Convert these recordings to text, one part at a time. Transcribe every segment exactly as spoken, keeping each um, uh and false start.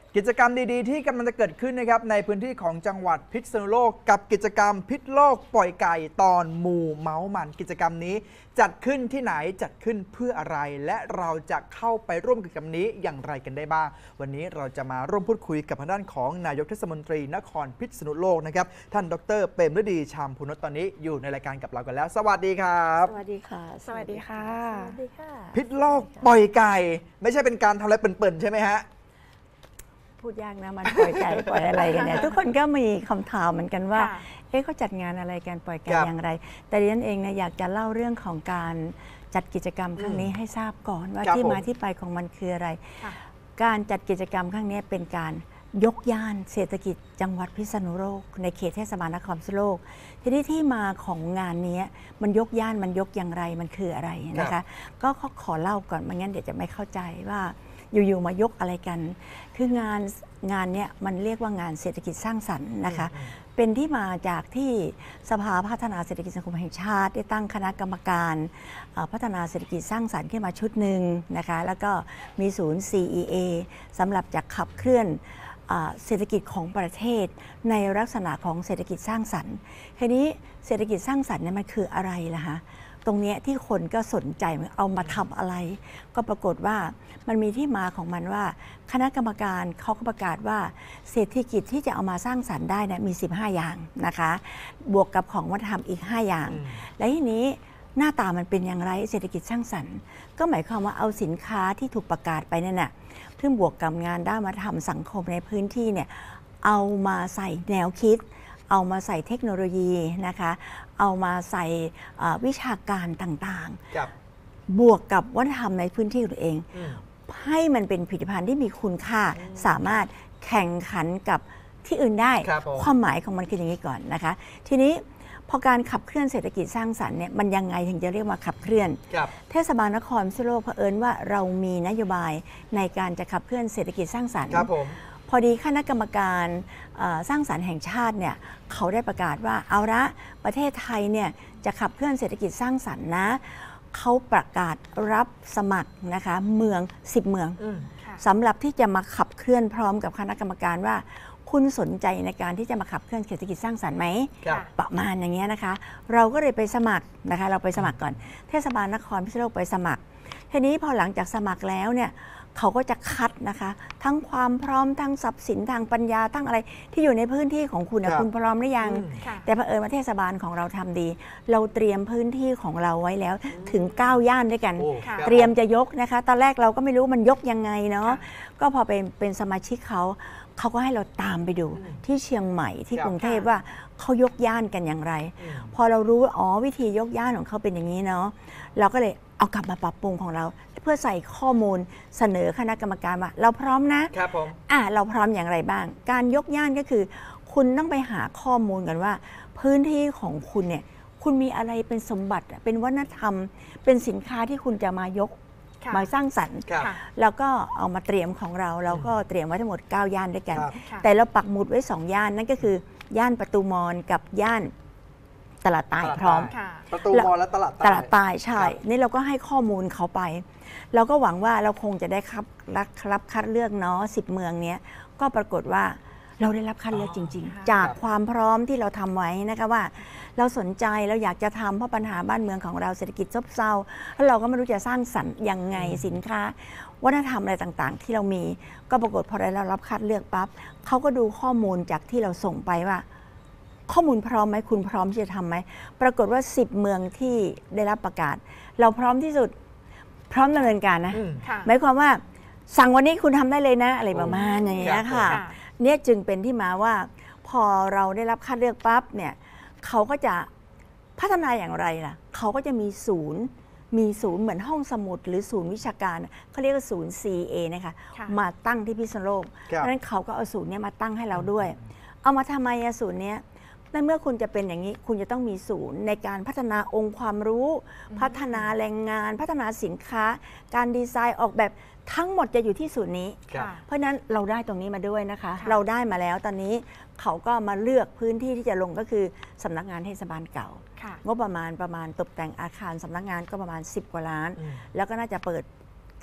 กิจกรรมดีๆที่กำลังจะเกิดขึ้นนะครับในพื้นที่ของจังหวัดพิษณุโลกกับกิจกรรมพิษโลกปล่อยไก่ตอนหมู่เมาส์มันกิจกรรมนี้จัดขึ้นที่ไหนจัดขึ้นเพื่ออะไรและเราจะเข้าไปร่วมกิจกรรมนี้อย่างไรกันได้บ้างวันนี้เราจะมาร่วมพูดคุยกับทางด้านของนายกเทศมนตรีนครพิษณุโลกนะครับท่านดร.เปรมฤดีชามพูนตอนนี้อยู่ในรายการกับเรากันแล้วสวัสดีครับสวัสดีค่ะสวัสดีค่ะสวัสดีค่ะพิษโลกปล่อยไก่ไม่ใช่เป็นการทำอะไรเปิ่นๆใช่ไหมฮะพูดยากนะมันปล่อยไก่ปล่อยอะไรกันเนี่ยทุกคนก็มีคำถามเหมือนกันว่าเอ๊ะเขาจัดงานอะไรกันปล่อยไก่อย่างไรแต่ดิฉันเองเนี่ยอยากจะเล่าเรื่องของการจัดกิจกรรมครั้งนี้ให้ทราบก่อนว่าที่มาที่ไปของมันคืออะไรการจัดกิจกรรมครั้งนี้เป็นการยกย่านเศรษฐกิจจังหวัดพิษณุโลกในเขตเทศบาลนครพิษณุโลกทีนี้ที่มาของงานนี้มันยกย่านมันยกอย่างไรมันคืออะไรนะคะก็ขอเล่าก่อนไม่งั้นเดี๋ยวจะไม่เข้าใจว่าอยู่ๆมายกอะไรกันคืองานงานเนี้ยมันเรียกว่างานเศรษฐกิจสร้างสรรค์นะคะเป็นที่มาจากที่สภาพัฒนาเศรษฐกิจสังคมแห่งชาติได้ตั้งคณะกรรมการพัฒนาเศรษฐกิจสร้างสรรค์ขึ้นมาชุดหนึ่งนะคะแล้วก็มีศูนย์ ซี อี เอ สำหรับจะขับเคลื่อนเศรษฐกิจของประเทศในลักษณะของเศรษฐกิจสร้างสรรค์ทีนี้เศรษฐกิจสร้างสรรค์เนี่ยมันคืออะไรล่ะคะตรงนี้ที่คนก็สนใจเอามาทำอะไรก็ปรากฏว่ามันมีที่มาของมันว่าคณะกรรมการเขาก็ประกาศว่าเศรษฐกิจที่จะเอามาสร้างสรรค์ได้เนี่ยมีสิบห้าอย่างนะคะบวกกับของวัฒนธรรมอีกห้าอย่างและทีนี้หน้าตามันเป็นอย่างไรเศรษฐกิจสร้างสรรค์ก็หมายความว่าเอาสินค้าที่ถูกประกาศไปนั่นน่ะซึ่งบวกกับงานด้านวัฒนธรรมสังคมในพื้นที่เนี่ยเอามาใส่แนวคิดเอามาใส่เทคโนโลยีนะคะเอามาใส่วิชาการต่างๆบวกกับวัฒนธรรมในพื้นที่ตัวเองให้มันเป็นผลิตภัณฑ์ที่มีคุณค่าสามารถแข่งขันกับที่อื่นได้ความหมายของมันคืออย่างนี้ก่อนนะคะทีนี้พอการขับเคลื่อนเศรษฐกิจสร้างสรรค์เนี่ยมันยังไงถึงจะเรียกว่าขับเคลื่อนเทศบาลนครพิษณุโลกเผอิญว่าเรามีนโยบายในการจะขับเคลื่อนเศรษฐกิจสร้างสรรค์พอดีคณะกรรมการสร้างสรรค์แห่งชาติเนี่ยเขาได้ประกาศว่าเอาละประเทศไทยเนี่ยจะขับเคลื่อนเศรษฐกิจสร้างสรรค์นะเขาประกาศรับสมัครนะคะเมืองสิบเมืองสำหรับที่จะมาขับเคลื่อนพร้อมกับคณะกรรมการว่าคุณสนใจในการที่จะมาขับเคลื่อนเศรษฐกิจสร้างสรรค์ไหมประมาณอย่างเงี้ยนะคะเราก็เลยไปสมัครนะคะเราไปสมัครก่อนเทศบาลนครพิษณุโลกไปสมัครทีนี้พอหลังจากสมัครแล้วเนี่ยเขาก็จะคัดนะคะทั้งความพร้อมทั้งทรัพย์สินทางปัญญาทั้งอะไรที่อยู่ในพื้นที่ของคุณนะคุณพร้อมหรือยังแต่เผอิญว่าเทศบาลของเราทำดีเราเตรียมพื้นที่ของเราไว้แล้วถึงเก้าย่านด้วยกันเตรียมจะยกนะคะตอนแรกเราก็ไม่รู้มันยกยังไงเนาะก็พอเป็นเป็นสมาชิกเขาเขาก็ให้เราตามไปดูที่เชียงใหม่ที่กรุงเทพว่าเขายกย่านกันอย่างไรพอเรารู้อ๋อวิธียกย่านของเขาเป็นอย่างนี้เนาะเราก็เลยเอากลับมาปรับปรุงของเราเพื่อใส่ข้อมูลเสนอคณะกรรมการว่าเราพร้อมนะครับผมอ่าเราพร้อมอย่างไรบ้างการยกย่านก็คือคุณต้องไปหาข้อมูลกันว่าพื้นที่ของคุณเนี่ยคุณมีอะไรเป็นสมบัติเป็นวัฒนธรรมเป็นสินค้าที่คุณจะมายกมาสร้างสรรค์แล้วก็เอามาเตรียมของเราเราก็เตรียมไว้ทั้งหมดเก้าย่านด้วยกันแต่เราปักหมุดไว้สองย่านนั่นก็คือย่านประตูมอนกับย่านตลาดใต้พร้อมประตูมอและตลาดใต้ตลาดใต้ใช่นี่เราก็ให้ข้อมูลเขาไปเราก็หวังว่าเราคงจะได้ครับรับคัดเลือกเนาะสิบเมืองนี้ก็ปรากฏว่าเราได้รับคัดเลือกจริงๆจากความพร้อมที่เราทำไว้นะคะว่าเราสนใจเราอยากจะทำเพราะปัญหาบ้านเมืองของเราเศรษฐกิจซบเซาแล้วเราก็ไม่รู้จะสร้างสรรค์ยังไงสินค้าวัฒนธรรมอะไรต่างๆที่เรามีก็ปรากฏพอเรารับคัดเลือกปั๊บเขาก็ดูข้อมูลจากที่เราส่งไปว่าข้อมูลพร้อมไหมคุณพร้อมที่จะทำไหมปรากฏว่าสิบเมืองที่ได้รับประกาศเราพร้อมที่สุดพร้อมดำเนินการนะหมายความว่าสั่งวันนี้คุณทำได้เลยนะอะไรประมาณอย่างนี้ค่ะเนี่ยจึงเป็นที่มาว่าพอเราได้รับคัดเลือกปั๊บเนี่ยเขาก็จะพัฒนาอย่างไรล่ะเขาก็จะมีศูนย์มีศูนย์เหมือนห้องสมุดหรือศูนย์วิชาการเขาเรียกว่าศูนย์ ซี เอ นะคะมาตั้งที่พิษณุโลกเพราะฉะนั้นเขาก็เอาศูนย์นี้มาตั้งให้เราด้วยเอามาทำไมศูนย์นี้ในเมื่อคุณจะเป็นอย่างนี้คุณจะต้องมีศูนย์ในการพัฒนาองค์ความรู้พัฒนาแรงงานพัฒนาสินค้าการดีไซน์ออกแบบทั้งหมดจะอยู่ที่ศูนย์นี้เพราะฉะนั้นเราได้ตรงนี้มาด้วยนะคะเราได้มาแล้วตอนนี้เขาก็มาเลือกพื้นที่ที่จะลงก็คือสำนักงานเทศบาลเก่างบประมาณประมาณตกแต่งอาคารสำนักงานก็ประมาณสิบกว่าล้านแล้วก็น่าจะเปิด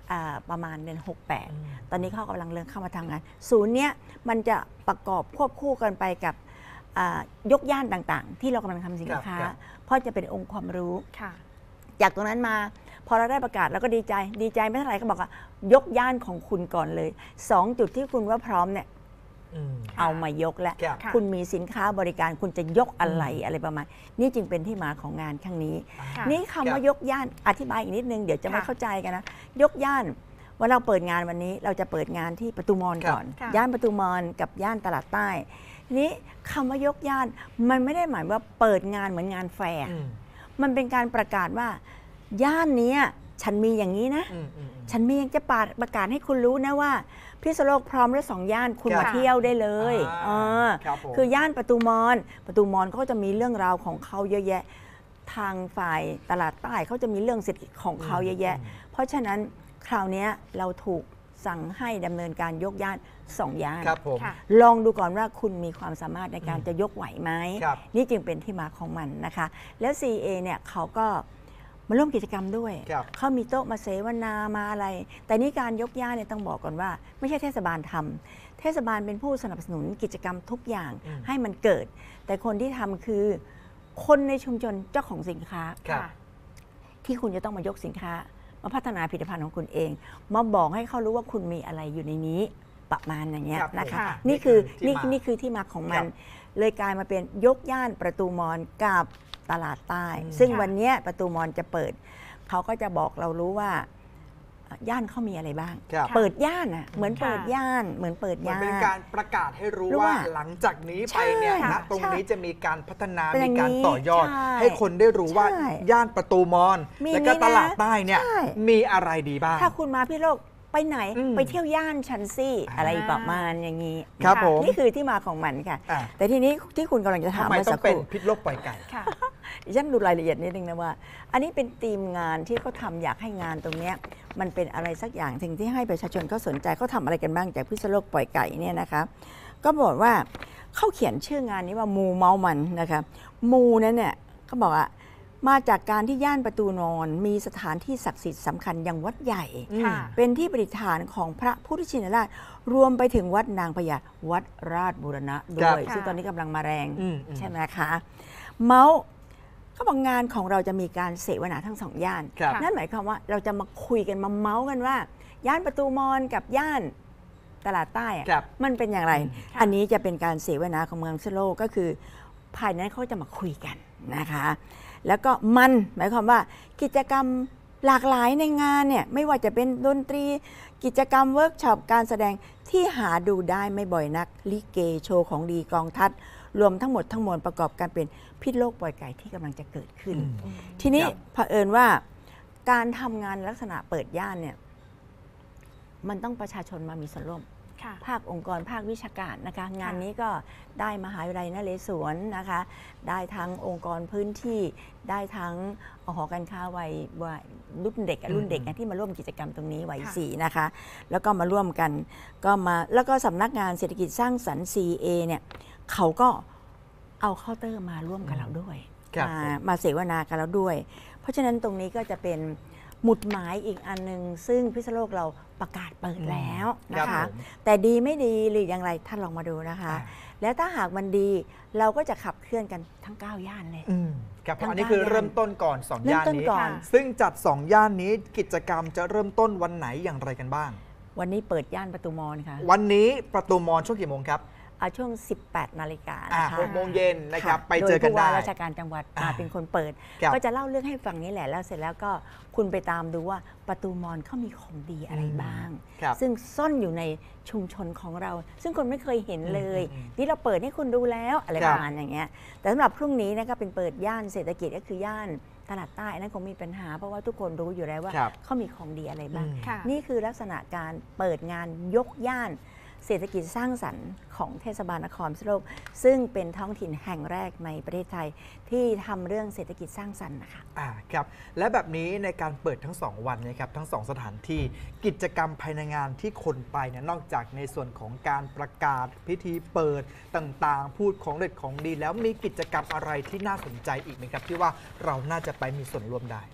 อ่าประมาณเดือนหกแปดตอนนี้เขากำลังเริ่มเข้ามาทำงาน ศูนย์เนี้ยมันจะประกอบควบคู่กันไปกับอ่ายกย่านต่างๆ ที่เรากำลังทำสินค้า เพราะจะเป็นองค์ความรู้จากตรงนั้นมาพอเราได้ประกาศแล้วก็ดีใจดีใจไม่เท่าไหร่ก็บอกว่ายกย่านของคุณก่อนเลยสองจุดที่คุณว่าพร้อมเนี่ยเอามายกแล้วคุณมีสินค้าบริการคุณจะยกอะไรอะไรประมาณนี่จึงเป็นที่มาของงานครั้งนี้นี่คำว่ายกย่านอธิบายอีกนิดนึงเดี๋ยวจะไม่เข้าใจกันนะยกย่านว่าเราเปิดงานวันนี้เราจะเปิดงานที่ประตูมอญก่อนย่านประตูมอญกับย่านตลาดใต้นี้คำว่ายกย่านมันไม่ได้หมายว่าเปิดงานเหมือนงานแฟร์มันเป็นการประกาศว่าย่านนี้ฉันมีอย่างนี้นะฉันมียังจะประกาศให้คุณรู้นะว่าพิษณุโลกพร้อมแล้วสองย่านคุณมาเที่ยวได้เลยคือย่านประตูมอญประตูมอญเขาจะมีเรื่องราวของเขาเยอะแยะทางฝ่ายตลาดใต้เขาจะมีเรื่องเศรษฐกิจของเขาเยอะแยะเพราะฉะนั้นคราวนี้เราถูกสั่งให้ดำเนินการยกย่านสองย่านลองดูก่อนว่าคุณมีความสามารถในการจะยกไหวไหมนี่จึงเป็นที่มาของมันนะคะแล้ว ซี เอ เนี่ยเขาก็มาร่วมกิจกรรมด้วยเขามีโต๊ะมาเสวนามาอะไรแต่นี่การยกย่านเนี่ยต้องบอกก่อนว่าไม่ใช่เทศบาลทำเทศบาลเป็นผู้สนับสนุนกิจกรรมทุกอย่างให้มันเกิดแต่คนที่ทำคือคนในชุมชนเจ้าของสินค้าที่คุณจะต้องมายกสินค้ามาพัฒนาผลิตภัณฑ์ของคุณเองมาบอกให้เขารู้ว่าคุณมีอะไรอยู่ในนี้ประมาณอย่างเงี้ยนะคะนี่คือนี่นี่คือที่มาของมันเลยกลายมาเป็นยกย่านประตูมอญกับตลาดใต้ซึ่งวันนี้ประตูมอญจะเปิดเขาก็จะบอกเรารู้ว่าย่านเขามีอะไรบ้างเปิดย่านอ่ะเหมือนเปิดย่านเหมือนเปิดย่านเป็นการประกาศให้รู้ว่าหลังจากนี้ไปเนี่ยณตรงนี้จะมีการพัฒนามีการต่อยอดให้คนได้รู้ว่าย่านประตูมอญและก็ตลาดใต้เนี่ยมีอะไรดีบ้างถ้าคุณมาพี่โลกไปไหนไปเที่ยวย่านชันซี่อะไรประมาณอย่างนี้ครับผมนี่คือที่มาของมันค่ะแต่ทีนี้ที่คุณกำลังจะถามเมื่อสักครู่พิษโลกปล่อยไก่ดิฉันดูรายละเอียดนิดนึงนะว่าอันนี้เป็นธีมงานที่เขาทำอยากให้งานตรงนี้มันเป็นอะไรสักอย่างถึงที่ให้ประชาชนเขาสนใจเขาทำอะไรกันบ้างจากพิษณุโลกปล่อยไก่เนี่ยนะคะก็บอกว่าเขาเขียนชื่องานนี้ว่ามูเมามันนะคะมูนั้นเนี่ยเขาบอกว่ามาจากการที่ย่านประตูนอนมีสถานที่ศักดิ์สิทธิ์สำคัญอย่างวัดใหญ่เป็นที่ประดิษฐานของพระพุทธชินราชรวมไปถึงวัดนางพญาวัดราชบูรณะด้วยซึ่งตอนนี้กำลังมาแรงใช่ไหมคะเมาส์เขาบอกงานของเราจะมีการเสวนาทั้งสองย่านนั่นหมายความว่าเราจะมาคุยกันมาเมาส์กันว่าย่านประตูมอญกับย่านตลาดใต้มันเป็นอย่างไรอันนี้จะเป็นการเสวนาของเมืองพิษณุโลกก็คือภายในเขาจะมาคุยกันนะคะแล้วก็มันหมายความว่ากิจกรรมหลากหลายในงานเนี่ยไม่ว่าจะเป็นดนตรีกิจกรรมเวิร์กช็อปการแสดงที่หาดูได้ไม่บ่อยนักลิเกโชว์ของดีกองทัพรวมทั้งหมดทั้งมวลประกอบกันเป็นพิษโลกปล่อยไก่ที่กำลังจะเกิดขึ้นทีนี้เผอิญว่าการทำงานลักษณะเปิดย่านเนี่ยมันต้องประชาชนมามีส่วนร่วมภาคองค์กรภาควิชาการนะคะงานนี้ก็ได้มหาวิทยาลัยนเรศวรนะคะได้ทั้งองค์กรพื้นที่ได้ทั้งหอการค้าวัยรุ่นเด็กรุ่นเด็กที่มาร่วมกิจกรรมตรงนี้วัยสี่นะคะแล้วก็มาร่วมกันก็มาแล้วก็สำนักงานเศรษฐกิจสร้างสรรค์ ซี เอ เนี่ยเขาก็เอาเคาน์เตอร์มาร่วมกับเราด้วยมามาเสวนากับเราด้วยเพราะฉะนั้นตรงนี้ก็จะเป็นหมุดหมายอีกอันนึงซึ่งพิษณุโลกเราประกาศเปิดแล้วนะคะแต่ดีไม่ดีหรืออย่างไรท่านลองมาดูนะคะแล้วถ้าหากมันดีเราก็จะขับเคลื่อนกันทั้งเก้าย่านเลยครับอันนี้คือเริ่มต้นก่อนสองย่านนี้ซึ่งจัดสองย่านนี้กิจกรรมจะเริ่มต้นวันไหนอย่างไรกันบ้างวันนี้เปิดย่านประตูมอญค่ะวันนี้ประตูมอญช่วงกี่โมงครับช่วงสิบแปดนาฬิกานะคะหกโมงเย็นนะครับไปเจอกันได้โดยผู้ว่าราชการจังหวัดมาเป็นคนเปิดก็จะเล่าเรื่องให้ฟังนี้แหละแล้วเสร็จแล้วก็คุณไปตามดูว่าประตูมอญเขามีของดีอะไรบ้างซึ่งซ่อนอยู่ในชุมชนของเราซึ่งคนไม่เคยเห็นเลยนี่เราเปิดให้คุณดูแล้วอะไรประมาณอย่างเงี้ยแต่สำหรับพรุ่งนี้นะคะเป็นเปิดย่านเศรษฐกิจก็คือย่านตลาดใต้นั้นคงมีปัญหาเพราะว่าทุกคนรู้อยู่แล้วว่าเขามีของดีอะไรบ้างนี่คือลักษณะการเปิดงานยกย่านเศรษฐกิจสร้างสรรค์ของเทศบาลนครพิษณุโลกซึ่งเป็นท้องถิ่นแห่งแรกในประเทศไทยที่ทำเรื่องเศรษฐกิจสร้างสรรค์นะคะอ่าครับและแบบนี้ในการเปิดทั้งสองวันนะครับทั้งสองสถานที่กิจกรรมภายในงานที่คนไปเนี่ยนอกจากในส่วนของการประกาศพิธีเปิดต่างๆพูดของเด็ดของดีแล้วมีกิจกรรมอะไรที่น่าสนใจอีกไหมครับที่ว่าเราน่าจะไปมีส่วนร่วมได้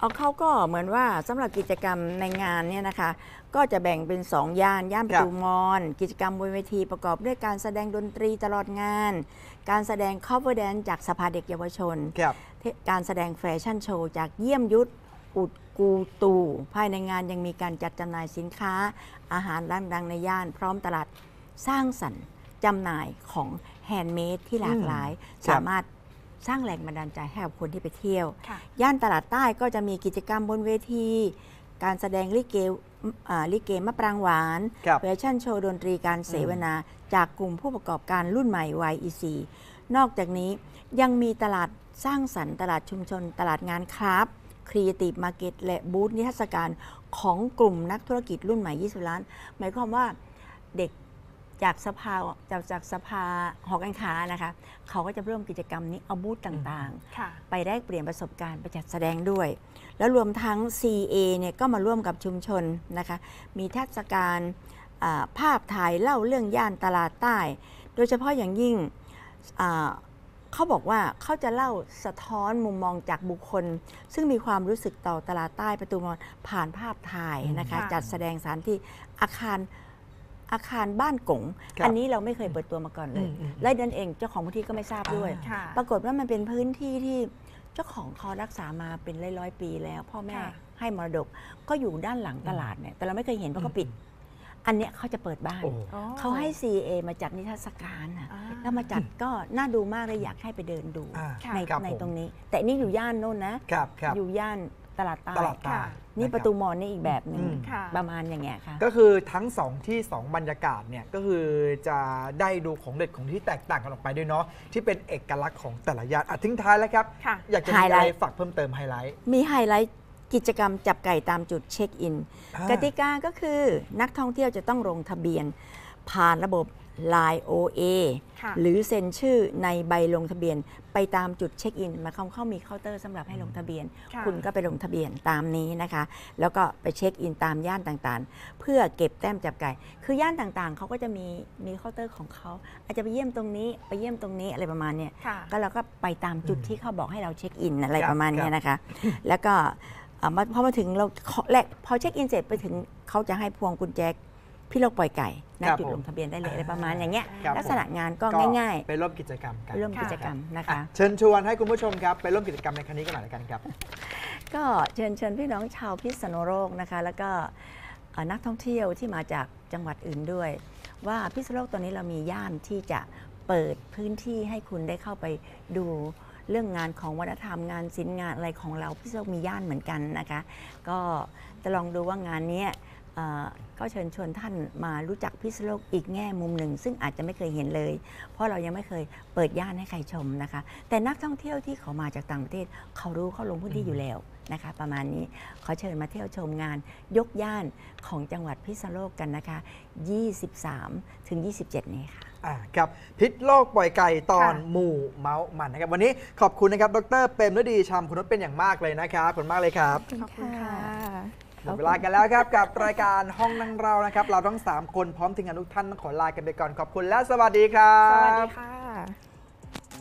เอาเขาก็เหมือนว่าสำหรับกิจกรรมในงานเนี่ยนะคะก็จะแบ่งเป็นสองย่านย่านประตูมอนกิจกรรมบนเวทีประกอบด้วยการแสดงดนตรีตลอดงาน การแสดง cover dance จากสภาเด็กเยาวชน การแสดงแฟชั่นโชว์จากเยี่ยมยุทธอุดกูตูภายในงานยังมีการจัดจำหน่ายสินค้าอาหารร้านดังในย่านพร้อมตลาดสร้างสรรค์จำหน่ายของแฮนด์เมดที่หลากหลายสามารถสร้างแรงบันดาลใจให้กับคนที่ไปเที่ยวย่านตลาดใต้ก็จะมีกิจกรรมบนเวทีการแสดงลิเกลิเกมะปรางหวานแฟชั่นโชว์ดนตรีการเสวนาจากกลุ่มผู้ประกอบการรุ่นใหม่ วาย อี ซี นอกจากนี้ยังมีตลาดสร้างสรรค์ตลาดชุมชนตลาดงานคราฟต์ครีเอทีฟมาร์เก็ตและบูธนิทรรศการของกลุ่มนักธุรกิจรุ่นใหม่ยี่สิบล้านหมายความว่าเด็กจากสภาจากจากสภาหอการค้านะคะเขาก็จะร่วมกิจกรรมนี้เอาบูธต่างๆไปแลกเปลี่ยนประสบการณ์ไปจัดแสดงด้วยแล้วรวมทั้ง ซี เอ เนี่ยก็มาร่วมกับชุมชนนะคะมีเทศกาลภาพถ่ายเล่าเรื่องย่านตลาดใต้โดยเฉพาะอย่างยิ่งเขาบอกว่าเขาจะเล่าสะท้อนมุมมองจากบุคคลซึ่งมีความรู้สึกต่อตลาดใต้ประตูมอนผ่านภาพถ่ายนะคะจัดแสดงสถานที่อาคารอาคารบ้านกงอันนี้เราไม่เคยเปิดตัวมาก่อนเลยและดันเองเจ้าของพื้นที่ก็ไม่ทราบด้วยปรากฏว่ามันเป็นพื้นที่ที่เจ้าของเขารักษามาเป็นร้อยๆปีแล้วพ่อแม่ให้มรดกก็อยู่ด้านหลังตลาดเนี่ยแต่เราไม่เคยเห็นเพราะเขาปิดอันเนี้ยเขาจะเปิดบ้านเขาให้ ซี เอ มาจัดนิทรรศการอ่ะแล้วมาจัดก็น่าดูมากเลยอยากให้ไปเดินดูในในตรงนี้แต่นี่อยู่ย่านโน่นนะอยู่ย่านตลาดใต้นี่ประตูมอนนี่อีกแบบหนึ่งประมาณอย่างเงี้ยค่ะก็คือทั้งสองที่สองบรรยากาศเนี่ยก็คือจะได้ดูของเด็ดของที่แตกต่างกันออกไปด้วยเนาะที่เป็นเอกลักษณ์ของแต่ละย่านอ่ะทิ้งท้ายแล้วครับอยากจะมีอะไรฝากเพิ่มเติมไฮไลท์มีไฮไลท์กิจกรรมจับไก่ตามจุดเช็คอินกติกาก็คือนักท่องเที่ยวจะต้องลงทะเบียนผ่านระบบ ไลน์ โอ เอ หรือเซ็นชื่อในใบลงทะเบียนไปตามจุดเช็คอินมาเข้าเข้ามีเคาน์เตอร์สำหรับให้ลงทะเบียนคุณก็ไปลงทะเบียนตามนี้นะคะแล้วก็ไปเช็คอินตามย่านต่างๆเพื่อเก็บแต้มจับไก่คือย่านต่างๆเขาก็จะมีมีเคาน์เตอร์ของเขาอาจจะไปเยี่ยมตรงนี้ไปเยี่ยมตรงนี้อะไรประมาณนี้ก็เราก็ไปตามจุดที่เขาบอกให้เราเช็คอินอะไรประมาณนี้นะคะแล้วก็พอมาถึงเราแรกพอเช็คอินเสร็จไปถึงเขาจะให้พวงกุญแจพี่โลกปล่อยไก่ณจุดลงทะเบียนได้เลยอะไรประมาณอย่างเงี้ยลักษณะงานก็ง่ายๆไปร่วมกิจกรรมกันร่วมกิจกรรมนะคะเชิญชวนให้คุณผู้ชมครับไปร่วมกิจกรรมในครั้งนี้กันหน่อยกันครับก็เชิญเชิญพี่น้องชาวพิษณุโลกนะคะแล้วก็นักท่องเที่ยวที่มาจากจังหวัดอื่นด้วยว่าพิษณุโลกตอนนี้เรามีย่านที่จะเปิดพื้นที่ให้คุณได้เข้าไปดูเรื่องงานของวัฒนธรรมงานศิลป์งานอะไรของเราพิษณุโลกมีย่านเหมือนกันนะคะก็จะลองดูว่างานนี้ก็เชิญชวนท่านมารู้จักพิษณุโลกอีกแง่มุมหนึ่งซึ่งอาจจะไม่เคยเห็นเลยเพราะเรายังไม่เคยเปิดย่านให้ใครชมนะคะแต่นักท่องเที่ยวที่เขามาจากต่างประเทศเขารู้เขาลงพื้นที่อยู่แล้วนะคะประมาณนี้ขอเชิญมาเที่ยวชมงานยกย่านของจังหวัดพิษณุโลกกันนะคะยี่สิบสามถึงยี่สิบเจ็ดนี้ค่ะครับพิษโลกปล่อยไก่ตอนหมู่เมาส์มันนะครับวันนี้ขอบคุณนะครับดร.เปรมฤดีชามคุณนุชเป็นอย่างมากเลยนะครับขอบคุณมากเลยครับขอบคุณค่ะหมดเวลากันแล้วครับกับรายการห้องนั่งเรานะครับเราทั้งสามคนพร้อมทีมงานทุกท่านต้องขอลากันไปก่อนขอบคุณและสวัสดีครับสวัสดีค่ะ